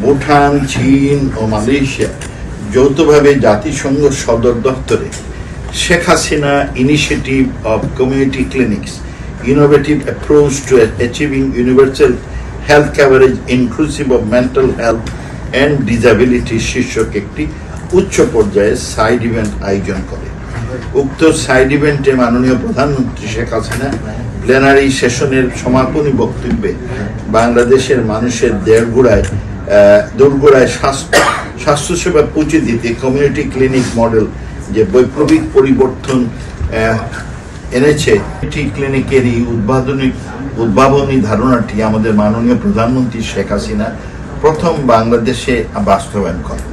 ভুটান, চীন ও মালয়েশিয়া যৌথভাবে জাতিসংঘ সদর দপ্তরে Sheikh Hasina initiative of community clinics innovative approach to achieving universal health coverage inclusive of mental health and disability শীর্ষক একটি উচ্চ পর্যায়ের সাইড ইভেন্ট আয়োজন করে। উক্ত সাইড ইভেন্টে মাননীয় প্রধানমন্ত্রী শেখ হাসিনা প্লেনারি সেশনের সমাপনী বক্তব্যে বাংলাদেশের মানুষের দোরগোড়ায় স্বাস্থ্যসেবা পৌঁছে দিতে কমিউনিটি ক্লিনিক মডেল যে বৈপ্লবিক পরিবর্তন এনেছে, এটি ক্লিনিকের এই উদ্ভাবনী ধারণাটি আমাদের মাননীয় প্রধানমন্ত্রী শেখ হাসিনা প্রথম বাংলাদেশে বাস্তবায়ন করেন।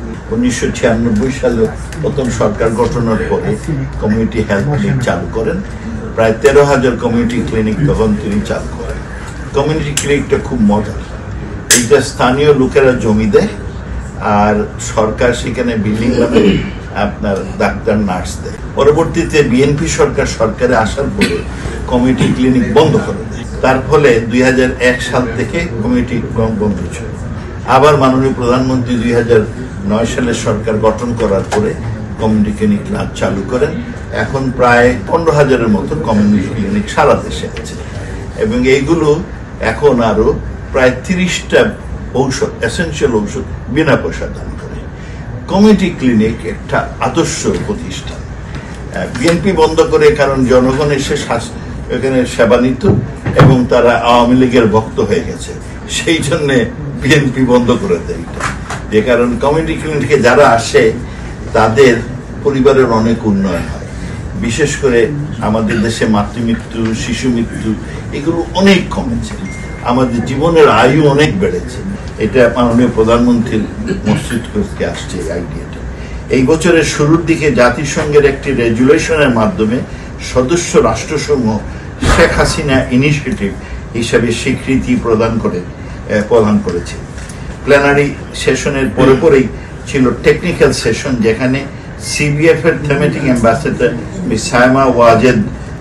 1996 সালে প্রথম সরকার গঠনের পরে কমিউনিটি হেলথ ক্লিনিক চালু করেন। প্রায় 13,000 কমিউনিটি ক্লিনিক তখন তিনি চালু করেন। কমিউনিটি ক্লিনিকটা খুব মজার, এইটা স্থানীয় লোকেরা জমি দেয় আর সরকার সেখানে বিল্ডিং বানায়, আপনার ডাক্তার নার্স দেয়। পরবর্তীতে বিএনপি সরকারে আসার পরে কমিউনিটি ক্লিনিক বন্ধ করে দেয়। তার ফলে 2001 সাল থেকে কমিউনিটি বন্ধ ছিল। আবার মাননীয় প্রধানমন্ত্রী 2009 সালে সরকার গঠন করার পরে কমিউনিটি ক্লিনিক চালু করেন। এখন প্রায় 15,000-এর মতো কমিউনিটি ক্লিনিক সারা দেশে আছে এবং এইগুলো এখন আরো প্রায় 30টা ঔষধ, এসেনশিয়াল ঔষধ বিনা পয়সা দান করে। কমিউনিটি ক্লিনিক একটা আদর্শ প্রতিষ্ঠান। বিএনপি বন্ধ করে, কারণ জনগণ এসে এখানে সেবা নিত এবং তারা আওয়ামী লীগের ভক্ত হয়ে গেছে, সেই জন্যে বিএনপি বন্ধ করে দেয়। যে কারণ কমিউনিটি ক্লিনিকে যারা আসে তাদের পরিবারের অনেক উন্নয়ন হয়, বিশেষ করে আমাদের দেশে মাতৃমৃত্যু, শিশু মৃত্যু এগুলো অনেক কমেছে, আমাদের জীবনের আয়ু অনেক বেড়েছে। এটা মাননীয় প্রধানমন্ত্রীর মসজিদ করতে আসছে এই আইডিয়াটা। এই বছরের শুরুর দিকে জাতিসংঘের একটি রেজুলেশনের মাধ্যমে সদস্য রাষ্ট্রসমূহ শেখ হাসিনা ইনিশিয়েটিভ হিসাবে স্বীকৃতি প্রদান করেছে। প্ল্যানারি সেশনের পরেই ছিল টেকনিক্যাল সেশন, যেখানে সিবিএফ এর thematic ambassador miss Saima Wazed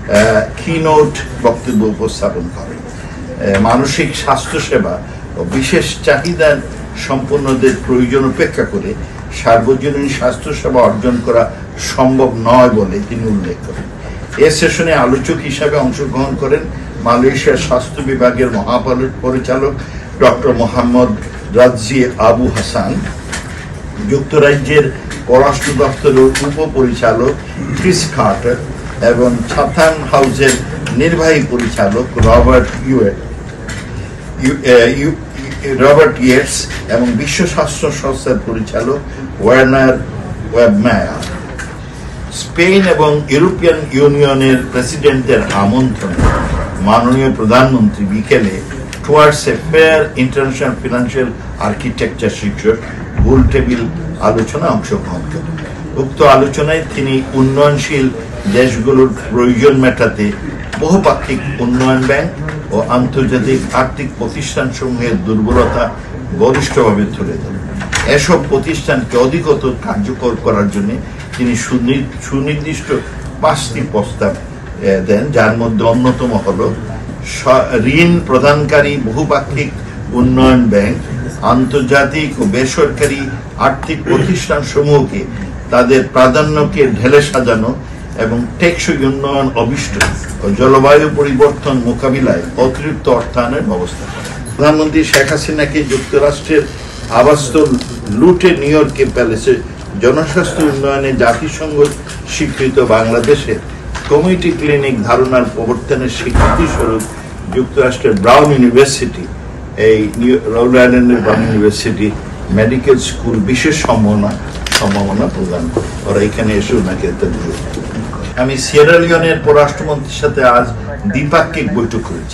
keynote বক্তব্য উপস্থাপন করেন। মানসিক স্বাস্থ্যসেবা ও বিশেষ চাহিদা সম্পন্নদের প্রয়োজন উপেক্ষা করে সার্বজনীন স্বাস্থ্যসেবা অর্জন করা সম্ভব নয় বলে তিনি উল্লেখ করেন। এ সেশনে আলোচক হিসাবে অংশগ্রহণ করেন মালয়েশিয়ার স্বাস্থ্য বিভাগের মহাপরিচালক ডক্টর মোহাম্মদ রাজি আবু হাসান, যুক্তরাজ্যের পররাষ্ট্র দপ্তরের উপপরিচালক ক্রিস কার্টার এবং ছাথাম হাউসের নির্বাহী পরিচালক রবার্ট ইয়েটস এবং বিশ্ব স্বাস্থ্য সংস্থার পরিচালক ওয়ার্নার ওয়েবমায়ার। স্পেন এবং ইউরোপিয়ান ইউনিয়নের প্রেসিডেন্টের আমন্ত্রণে মাননীয় প্রধানমন্ত্রী বিকেলে towards a fair international financial architecture শীর্ষক গোল টেবিল আলোচনায় অংশগ্রহণ করেন। উক্ত আলোচনায় তিনি উন্নয়নশীল দেশগুলোর প্রয়োজন মেটাতে বহুপাক্ষিক উন্নয়ন ব্যাংক ও আন্তর্জাতিক আর্থিক প্রতিষ্ঠানসমূহের দুর্বলতা বলিষ্ঠভাবে তুলে ধরেন। এসব প্রতিষ্ঠানকে অধিকতর কার্যকর করার জন্য তিনি সুনির্দিষ্ট 5টি প্রস্তাব দেন, যার মধ্যে অন্যতম হল ঋণ প্রদানকারী বহুপাক্ষিক উন্নয়ন ব্যাংক আন্তর্জাতিক ও বেসরকারি আর্থিক প্রতিষ্ঠান সমূহকে তাদের প্রাধান্যকে ঢেলে সাজানো এবং টেকসই উন্নয়ন অভিষ্ট ও জলবায়ু পরিবর্তন মোকাবিলায় অতিরিক্ত অর্থায়নের ব্যবস্থা করে। প্রধানমন্ত্রী শেখ হাসিনাকে যুক্তরাষ্ট্রের আবাসস্থল লুটে নিউ ইয়র্কের প্যালেসে জনস্বাস্থ্য উন্নয়নে জাতিসংঘ স্বীকৃত বাংলাদেশের কমিউনিটি ক্লিনিক ধারণার প্রবর্তনের স্বীকৃতি স্বরূপ যুক্তরাষ্ট্রের ব্রাউন ইউনিভার্সিটি, এই রোড আইল্যান্ডের ব্রাউন ইউনিভার্সিটি মেডিকেল স্কুল বিশেষ সম্ভাবনা প্রদান ওরা এখানে এসে ওনাকে দিল। আমি সিয়েরা লিওনের পররাষ্ট্রমন্ত্রীর সাথে আজ দ্বিপাক্ষিক বৈঠক করেছি।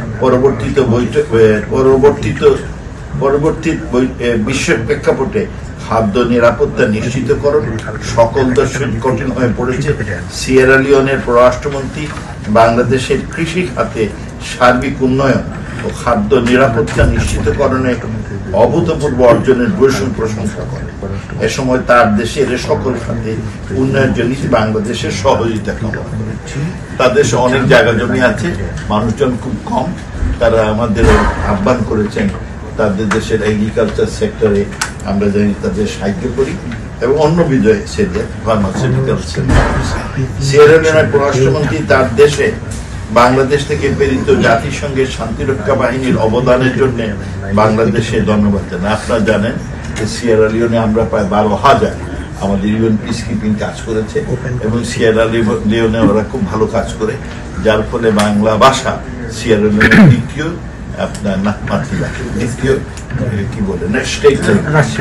পরবর্তী বিশ্বের প্রেক্ষাপটে খাদ্য নিরাপত্তা নিশ্চিতকরণ সকল দেশে কঠিন হয়ে পড়েছে। সিয়েরা লিওনের পররাষ্ট্রমন্ত্রী বাংলাদেশের কৃষি খাতে সার্বিক উন্নয়ন ও খাদ্য নিরাপত্তা নিশ্চিতকরণে অভূতপূর্ব অর্জনের ভূয়সী প্রশংসা করেন। এ সময় তার দেশের সকল খাতে উন্নয়নের জন্য বাংলাদেশের সহযোগিতা কামনা করেন। তার দেশে অনেক জায়গা জমি আছে, মানুষজন খুব কম, তারা আমাদের আহ্বান করেছেন তাদের দেশের এগ্রিকালচার সেক্টরে আমরা জানি তাদের সাহায্য করি, এবং অন্য বিজয় ফার্মাসিউটিক্যাল সিয়েরা লিওনের পররাষ্ট্রমন্ত্রী তার দেশে বাংলাদেশ থেকে প্রেরিত জাতিসংঘের শান্তিরক্ষা বাহিনীর অবদানের জন্য বাংলাদেশে ধন্যবাদ জানান। আপনারা জানেন যে সিয়েরা লিওনে আমরা প্রায় 12,000 আমাদের ইউএন পিস কিপিং কাজ করেছে, এবং সিয়েরা লিওনে ওরা খুব ভালো কাজ করে, যার ফলে বাংলা ভাষা সিয়েরা লিওনের দ্বিতীয় আপনার মাতৃভাষা, দ্বিতীয় কি বলে না স্টেট